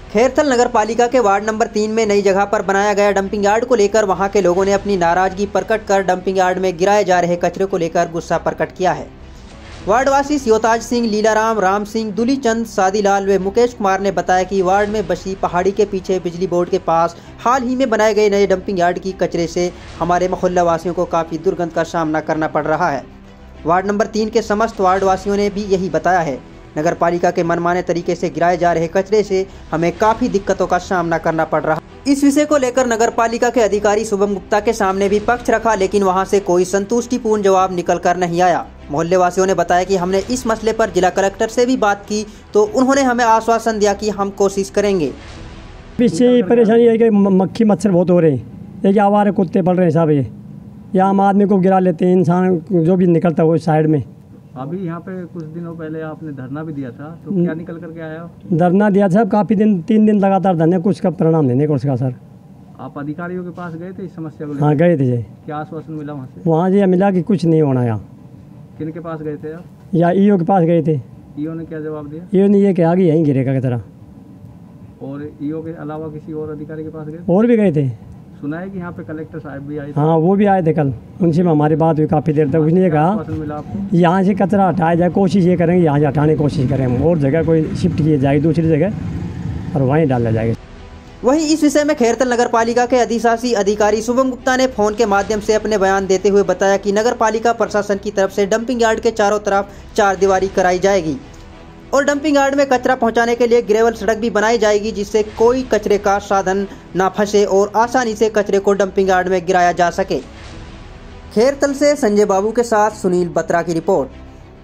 खैरथल नगर पालिका के ward number 3 में नई जगह पर बनाया गया डंपिंग यार्ड को लेकर वहां के लोगों ने अपनी नाराजगी प्रकट कर डंपिंग यार्ड में गिराए जा रहे कचरे को लेकर गुस्सा प्रकट किया है। वार्डवासी शिवताज सिंह, लीलाराम, राम सिंह, दुलीचंद, सादीलाल व मुकेश कुमार ने बताया कि वार्ड में बसी पहाड़ी के पीछे बिजली बोर्ड के पास हाल ही में बनाए गए नए डंपिंग यार्ड की कचरे से हमारे मोहल्ला वासियों को काफ़ी दुर्गंध का सामना करना पड़ रहा है। वार्ड नंबर 3 के समस्त वार्डवासियों ने भी यही बताया है। नगर पालिका के मनमाने तरीके से गिराए जा रहे कचरे से हमें काफ़ी दिक्कतों का सामना करना पड़ रहा है। इस विषय को लेकर नगर पालिका के अधिकारी शुभम गुप्ता के सामने भी पक्ष रखा, लेकिन वहां से कोई संतुष्टिपूर्ण जवाब निकल कर नहीं आया। मोहल्ले वासियों ने बताया कि हमने इस मसले पर जिला कलेक्टर से भी बात की तो उन्होंने हमें आश्वासन दिया कि हम कोशिश करेंगे। पीछे परेशानी है कि मक्खी मच्छर बहुत हो रहे हैं, ये आवारे कुत्ते पड़ रहे हैं साहब, ये आम आदमी को गिरा लेते हैं, इंसान जो भी निकलता है वो साइड में। अभी यहाँ पे कुछ दिनों पहले आपने धरना भी दिया था, तो क्या निकल करके आया? धरना दिया था काफ़ी दिन, 3 दिन लगातार धरने, कुछ का परिणाम नहीं निकल सका सर। आप अधिकारियों के पास गए थे इस समस्या को? हाँ गए थे जी। क्या आश्वासन मिला वहाँ से? वहाँ जी मिला कि कुछ नहीं होना। यहाँ किन के पास गए थे आप? या ईओ के पास गए थे। ईओ ने क्या जवाब दिया? ईओ ने ये कि आगे यहीं गिरेगा की तरह। और ईओ के अलावा किसी और अधिकारी के पास गए? और भी गए थे। सुना है कि यहाँ पे कलेक्टर साहब भी आए थे? हाँ वो भी आए थे कल, उनसे भी हमारी बात हुई काफ़ी देर तक। उसने ये कहा मिला आपको? यहाँ से कचरा हटाया जाए, कोशिश ये करेंगे यहाँ से हटाने की कोशिश करें हम, और जगह कोई शिफ्ट की जाएगी दूसरी जगह और वहीं डाला जाएगा। वहीं इस विषय में खैरथल नगर पालिका के अधिशासी अधिकारी शुभम गुप्ता ने फोन के माध्यम से अपने बयान देते हुए बताया कि नगर पालिका प्रशासन की तरफ से डंपिंग यार्ड के चारों तरफ 4 दीवारी कराई जाएगी और डंपिंग यार्ड में कचरा पहुंचाने के लिए ग्रेवल सड़क भी बनाई जाएगी, जिससे कोई कचरे का साधन ना फंसे और आसानी से कचरे को डंपिंग यार्ड में गिराया जा सके। खैरथल से संजय बाबू के साथ सुनील बत्रा की रिपोर्ट।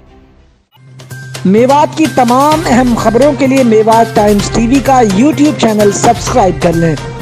मेवात की तमाम अहम खबरों के लिए मेवात टाइम्स टीवी का यूट्यूब चैनल सब्सक्राइब कर लें